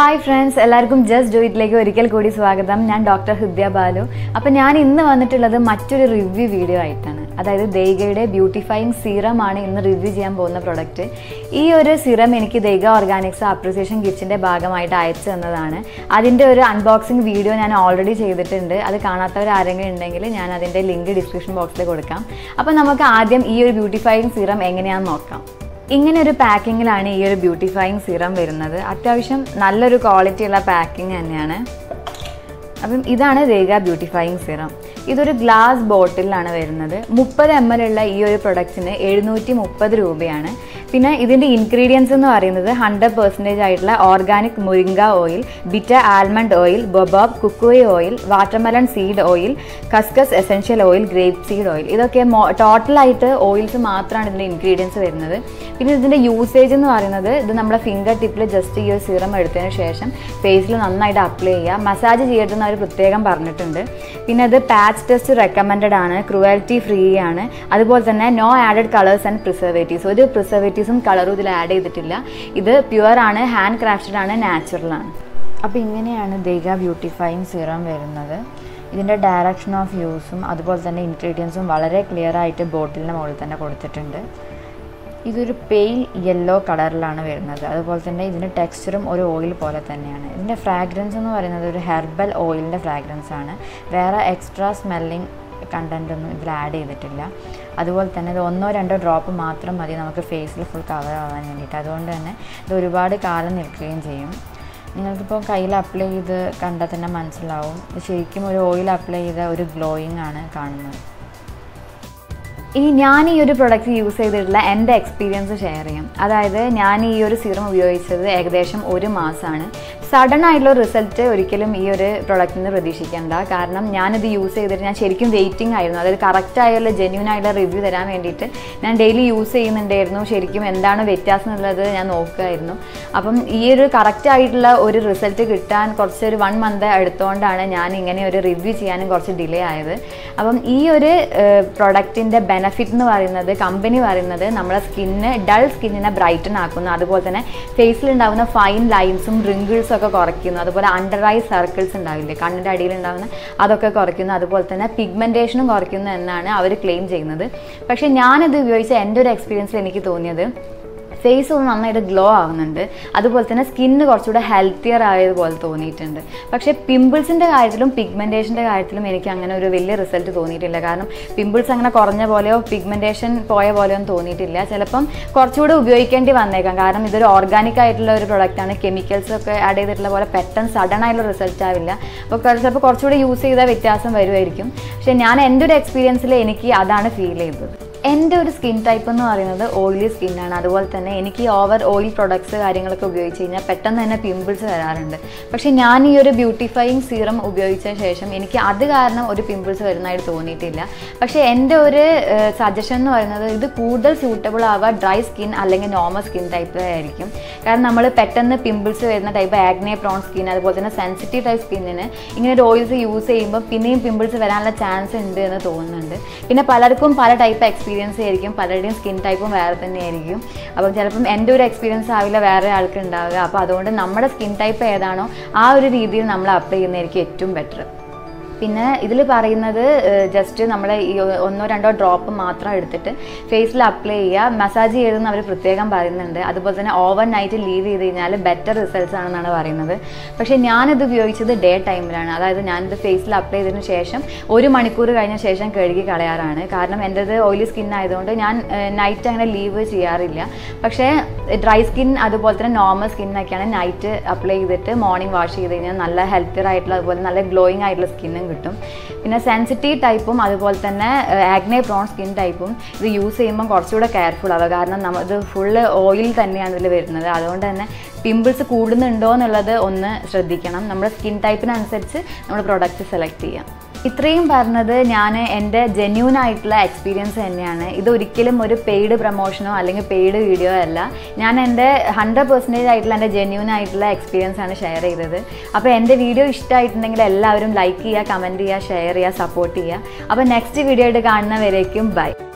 Hi friends, എല്ലാവർക്കും just ഡോയിറ്റിലേക്ക് ഒരിക്കൽ കൂടി സ്വാഗതം. ഞാൻ Dr.Hridya Balu. അപ്പോൾ ഞാൻ ഇന്ന് വന്നിട്ടുള്ളത് മറ്റൊരു റിവ്യൂ വീഡിയോ ആയിട്ടാണ്. അതായത് Deygaയുടെ ബ്യൂട്ടിഫൈയിങ് സീറം ആണ് ഇന്ന് റിവ്യൂ ചെയ്യാൻ പോകുന്ന പ്രൊഡക്റ്റ്. ഈ ഒരു സീറം എനിക്ക് Deyga Organics അപ്രിസിയേഷൻ ഗിഫ്റ്റിന്റെ ഭാഗമായിട്ട് അയച്ചു തന്നതാണ്. അതിന്റെ ഒരു അൺബോക്സിംഗ് വീഡിയോ ഞാൻ ഓൾറെഡി ചെയ്തിട്ടുണ്ട്. അത് കാണാത്തവർ ആരെങ്കിലും ഉണ്ടെങ്കിൽ ഞാൻ അതിന്റെ ലിങ്ക് ഡിസ്ക്രിപ്ഷൻ ബോക്സിൽ കൊടുക്കാം. അപ്പോൾ നമുക്ക് ആദ്യം ഈ ഒരു ബ്യൂട്ടിഫൈയിങ് സീറം എങ്ങനെയാണെന്ന് നോക്കാം. ഇങ്ങനെ ഒരു പാക്കിങ്ങിലാണ് ഈ ഒരു ബ്യൂട്ടിഫൈയിങ് സീറം വരുന്നത്. അത്യാവശ്യം നല്ലൊരു ക്വാളിറ്റി ഉള്ള പാക്കിംഗ് തന്നെയാണ്. അപ്പം ഇതാണ് Deyga ബ്യൂട്ടിഫൈയിങ് സീറം. ഇതൊരു ഗ്ലാസ് ബോട്ടിലാണ് വരുന്നത്. 30 ml ഉള്ള ഈ ഒരു പ്രൊഡക്റ്റിന് 730 രൂപയാണ്. പിന്നെ ഇതിൻ്റെ ഇൻഗ്രീഡിയൻസ് എന്ന് പറയുന്നത് 100% ആയിട്ടുള്ള ഓർഗാനിക് മുരിങ്ങ oil, bitter almond oil, baobab kukui oil, watermelon seed oil, കസ്കസ് essential oil, grape seed oil. ഇതൊക്കെ ടോട്ടലായിട്ട് ഓയിൽസ് മാത്രമാണ് ഇതിൻ്റെ ഇൻഗ്രീഡിയൻസ് വരുന്നത്. പിന്നെ ഇതിൻ്റെ യൂസേജ് എന്ന് പറയുന്നത് ഇത് നമ്മുടെ ഫിംഗർ ടിപ്പിൽ ജസ്റ്റ് ഈ ഒരു സീറം എടുത്തതിന് ശേഷം ഫേസിൽ നന്നായിട്ട് അപ്ലൈ ചെയ്യുക. മസാജ് ചെയ്യരുതെന്ന് അവർ പ്രത്യേകം പറഞ്ഞിട്ടുണ്ട്. പിന്നെ ഇത് പാച്ച് ടെസ്റ്റ് റെക്കമെൻഡഡ് ആണ്, ക്രുവൽറ്റി ഫ്രീ ആണ്. അതുപോലെ തന്നെ no added colours and preservatives. ഒരു പ്രിസർവേറ്റീവ്സും കളറും ഇതിൽ ആഡ് ചെയ്തിട്ടില്ല. ഇത് പ്യുവർ ആണ്, ഹാൻഡ് ക്രാഫ്റ്റഡ് ആണ്, നാച്ചുറൽ ആണ്. അപ്പോൾ ഇങ്ങനെയാണ് Deyga ബ്യൂട്ടിഫൈയിങ് സീറം വരുന്നത്. ഇതിൻ്റെ ഡയറക്ഷൻ ഓഫ് യൂസും അതുപോലെ തന്നെ ഇൻഗ്രീഡിയൻസും വളരെ ക്ലിയർ ആയിട്ട് ബോട്ടിലിൻ്റെ മുകളിൽ തന്നെ കൊടുത്തിട്ടുണ്ട്. ഇതൊരു പെയിൽ യെല്ലോ കളറിലാണ് വരുന്നത്. അതുപോലെ തന്നെ ഇതിൻ്റെ ടെക്സ്ചറും ഒരു ഓയിൽ പോലെ തന്നെയാണ്. ഇതിൻ്റെ ഫ്രാഗ്രൻസ് എന്ന് പറയുന്നത് ഒരു ഹെർബൽ ഓയിലിൻ്റെ ഫ്രാഗ്രൻസ് ആണ്. വേറെ എക്സ്ട്രാ സ്മെല്ലിംഗ് കണ്ടൻ്റ് ഒന്നും ഇതിൽ ആഡ് ചെയ്തിട്ടില്ല. അതുപോലെ തന്നെ ഇത് 1-2 ഡ്രോപ്പ് മാത്രം മതി നമുക്ക് ഫേസിൽ ഫുൾ കവർ ആവാൻ വേണ്ടിയിട്ട്. അതുകൊണ്ട് തന്നെ ഇത് ഒരുപാട് കാലം നിൽക്കുകയും ചെയ്യും. നിങ്ങൾക്കിപ്പോൾ കയ്യിൽ അപ്ലൈ ചെയ്ത് കണ്ടാൽ തന്നെ മനസ്സിലാവും ഇത് ശരിക്കും ഒരു ഓയിൽ അപ്ലൈ ചെയ്ത ഒരു ഗ്ലോയിങ് ആണ് കാണുന്നത്. ഇനി ഞാൻ ഈ ഒരു പ്രൊഡക്റ്റ് യൂസ് ചെയ്തിട്ടുള്ള എൻ്റെ എക്സ്പീരിയൻസ് ഷെയർ ചെയ്യാം. അതായത് ഞാൻ ഈ ഒരു സീറം ഉപയോഗിച്ചത് ഏകദേശം 1 മാസമാണ്. സഡൻ ആയിട്ടുള്ള റിസൾട്ട് ഒരിക്കലും ഈ ഒരു പ്രൊഡക്റ്റിൽ നിന്ന് പ്രതീക്ഷിക്കേണ്ട. കാരണം ഞാനിത് യൂസ് ചെയ്തിട്ട് ഞാൻ ശരിക്കും വെയിറ്റിംഗ് ആയിരുന്നു. അതായത് കറക്റ്റായുള്ള ജെന്യൂൻ ആയിട്ടുള്ള റിവ്യൂ തരാൻ വേണ്ടിയിട്ട് ഞാൻ ഡെയിലി യൂസ് ചെയ്യുന്നുണ്ടായിരുന്നു. ശരിക്കും എന്താണ് വ്യത്യാസം എന്നുള്ളത് ഞാൻ നോക്കുമായിരുന്നു. അപ്പം ഈ ഒരു കറക്റ്റായിട്ടുള്ള ഒരു റിസൾട്ട് കിട്ടാൻ കുറച്ചൊരു 1 മന്ത് എടുത്തുകൊണ്ടാണ് ഞാൻ ഇങ്ങനെ ഒരു റിവ്യൂ ചെയ്യാനും കുറച്ച് ഡിലേ ആയത്. അപ്പം ഈ ഒരു പ്രൊഡക്റ്റിൻ്റെ ബെനഫിറ്റ് എന്ന് പറയുന്നത് കമ്പനി പറയുന്നത് നമ്മളെ ഡൾ സ്കിന്നിനെ ബ്രൈറ്റൻ ആക്കുന്നു. അതുപോലെ തന്നെ ഫേസിലുണ്ടാകുന്ന ഫൈൻ ലൈൻസും റിങ്കിൾസും ഒക്കെ കുറയ്ക്കുന്നു. അതുപോലെ അണ്ടർ ഐ സർക്കിൾസ് ഉണ്ടാവില്ലേ, കണ്ണിൻ്റെ അടിയിൽ ഉണ്ടാകുന്ന അതൊക്കെ കുറയ്ക്കുന്നു. അതുപോലെ തന്നെ പിഗ്മെൻറ്റേഷനും കുറയ്ക്കുന്നു എന്നാണ് അവർ ക്ലെയിം ചെയ്യുന്നത്. പക്ഷേ ഞാനിത് ഉപയോഗിച്ച എൻ്റെ ഒരു എക്സ്പീരിയൻസിൽ എനിക്ക് തോന്നിയത് ഫേസ് ഒന്ന് നന്നായിട്ട് ഗ്ലോ ആവുന്നുണ്ട്. അതുപോലെ തന്നെ സ്കിന്ന് കുറച്ചുകൂടെ ഹെൽത്തിയർ ആയതുപോലെ തോന്നിയിട്ടുണ്ട്. പക്ഷേ പിമ്പിൾസിൻ്റെ കാര്യത്തിലും പിഗ്മെൻറ്റേഷൻ്റെ കാര്യത്തിലും എനിക്ക് അങ്ങനെ ഒരു വലിയ റിസൾട്ട് തോന്നിയിട്ടില്ല. കാരണം പിമ്പിൾസ് അങ്ങനെ കുറഞ്ഞ പോലെയോ പിഗ്മെൻറ്റേഷൻ പോയ പോലെയോ ഒന്നും തോന്നിയിട്ടില്ല. ചിലപ്പം കുറച്ചുകൂടെ ഉപയോഗിക്കേണ്ടി വന്നേക്കാം. കാരണം ഇതൊരു ഓർഗാനിക് ആയിട്ടുള്ള ഒരു പ്രൊഡക്റ്റാണ്. കെമിക്കൽസ് ഒക്കെ ആഡ് ചെയ്തിട്ടുള്ള പോലെ പെട്ടെന്ന് സഡൻ ആയിട്ടുള്ള റിസൾട്ട് ആവില്ല. അപ്പോൾ ചിലപ്പോൾ കുറച്ചുകൂടെ യൂസ് ചെയ്താൽ വ്യത്യാസം വരുമായിരിക്കും. പക്ഷേ ഞാൻ എൻ്റെ ഒരു എക്സ്പീരിയൻസിൽ എനിക്ക് അതാണ് ഫീൽ ചെയ്തത്. എൻ്റെ ഒരു സ്കിൻ ടൈപ്പ് എന്ന് പറയുന്നത് ഓയിലി സ്കിന്നാണ്. അതുപോലെ തന്നെ എനിക്ക് ഓവർ ഓയിൽ പ്രൊഡക്ട്സ് കാര്യങ്ങളൊക്കെ ഉപയോഗിച്ച് കഴിഞ്ഞാൽ പെട്ടെന്ന് തന്നെ പിമ്പിൾസ് വരാറുണ്ട്. പക്ഷേ ഞാൻ ഈ ഒരു ബ്യൂട്ടിഫൈയിങ് സീറം ഉപയോഗിച്ച ശേഷം എനിക്ക് അത് കാരണം ഒരു പിമ്പിൾസ് വരുന്നതായിട്ട് തോന്നിയിട്ടില്ല. പക്ഷേ എൻ്റെ ഒരു സജഷൻ എന്ന് പറയുന്നത് ഇത് കൂടുതൽ സ്യൂട്ടബിൾ ആവുക ഡ്രൈ സ്കിൻ അല്ലെങ്കിൽ നോർമൽ സ്കിൻ ടൈപ്പിലായിരിക്കും. കാരണം നമ്മൾ പെട്ടെന്ന് പിമ്പിൾസ് വരുന്ന ടൈപ്പ് ആഗ്നെ പ്രോൺ സ്കിൻ അതുപോലെ തന്നെ സെൻസിറ്റീവ് ടൈപ്പ് സ്കിന്നിന് ഇങ്ങനെ ഒരു ഓയിൽസ് യൂസ് ചെയ്യുമ്പോൾ പിന്നെയും പിമ്പിൾസ് വരാനുള്ള ചാൻസ് ഉണ്ട് എന്ന് തോന്നുന്നുണ്ട്. പിന്നെ പലർക്കും പല ടൈപ്പ് എക്സ്പീരിയൻസ് ആയിരിക്കും. പലരുടെയും സ്കിൻ ടൈപ്പും വേറെ തന്നെയായിരിക്കും. അപ്പം ചിലപ്പം എൻ്റെ ഒരു എക്സ്പീരിയൻസ് ആവില്ല വേറെ ആൾക്ക് ഉണ്ടാവുക. അപ്പോൾ അതുകൊണ്ട് നമ്മുടെ സ്കിൻ ടൈപ്പ് ഏതാണോ ആ ഒരു രീതിയിൽ നമ്മൾ അപ്ലൈ ചെയ്യുന്നതായിരിക്കും ഏറ്റവും ബെറ്റർ. പിന്നെ ഇതിൽ പറയുന്നത് ജസ്റ്റ് നമ്മൾ ഈ 1-2 ഡ്രോപ്പ് മാത്രം എടുത്തിട്ട് ഫേസിൽ അപ്ലൈ ചെയ്യുക. മസാജ് ചെയ്തെന്ന് അവർ പ്രത്യേകം പറയുന്നുണ്ട്. അതുപോലെ തന്നെ ഓവർ നൈറ്റ് ലീവ് ചെയ്ത് കഴിഞ്ഞാൽ ബെറ്റർ റിസൾട്ട്സ് ആണെന്നാണ് പറയുന്നത്. പക്ഷേ ഞാനിത് ഉപയോഗിച്ചത് ഡേ ടൈമിലാണ്. അതായത് ഞാനിത് ഫേസിൽ അപ്ലൈ ചെയ്തതിന് ശേഷം 1 മണിക്കൂർ കഴിഞ്ഞ ശേഷം കഴുകി കളയാറാണ്. കാരണം എൻ്റെത് ഓയിലി സ്കിൻ ആയതുകൊണ്ട് ഞാൻ നൈറ്റ് അങ്ങനെ ലീവ് ചെയ്യാറില്ല. പക്ഷേ ഡ്രൈ സ്കിൻ അതുപോലെ തന്നെ നോർമൽ സ്കിന്നൊക്കെയാണ് നൈറ്റ് അപ്ലൈ ചെയ്തിട്ട് മോർണിംഗ് വാഷ് ചെയ്ത് കഴിഞ്ഞാൽ നല്ല ഹെൽത്തിയർ ആയിട്ടുള്ള അതുപോലെ നല്ല ഗ്ലോയിങ് ആയിട്ടുള്ള സ്കിന്നും കിട്ടും. പിന്നെ സെൻസിറ്റീവ് ടൈപ്പും അതുപോലെ തന്നെ ആഗ്നെ പ്രോൺ സ്കിൻ ടൈപ്പും ഇത് യൂസ് ചെയ്യുമ്പോൾ കുറച്ചുകൂടെ കെയർഫുൾ ആവുക. കാരണം ഇത് ഫുള്ള് ഓയിൽ തന്നെയാണ് ഇതിൽ വരുന്നത്. അതുകൊണ്ട് തന്നെ പിമ്പിൾസ് കൂടുന്നുണ്ടോ എന്നുള്ളത് ഒന്ന് ശ്രദ്ധിക്കണം. നമ്മുടെ സ്കിൻ ടൈപ്പിനനുസരിച്ച് നമ്മൾ പ്രൊഡക്റ്റ് സെലക്ട് ചെയ്യാം. ഇത്രയും പറഞ്ഞത് ഞാൻ എൻ്റെ ജെന്യൂൻ ആയിട്ടുള്ള എക്സ്പീരിയൻസ് തന്നെയാണ്. ഇതൊരിക്കലും ഒരു പെയ്ഡ് പ്രൊമോഷനോ അല്ലെങ്കിൽ പെയ്ഡ് വീഡിയോ അല്ല. ഞാൻ എൻ്റെ 100% ആയിട്ടുള്ള എൻ്റെ ജെന്യൂൻ ആയിട്ടുള്ള എക്സ്പീരിയൻസ് ആണ് ഷെയർ ചെയ്തത്. അപ്പോൾ എൻ്റെ വീഡിയോ ഇഷ്ടമായിട്ടുണ്ടെങ്കിൽ എല്ലാവരും ലൈക്ക് ചെയ്യുക, കമൻറ്റ് ചെയ്യുക, ഷെയർ ചെയ്യുക, സപ്പോർട്ട് ചെയ്യുക. അപ്പോൾ നെക്സ്റ്റ് വീഡിയോ ആയിട്ട് കാണുന്നവരേക്കും ബൈ.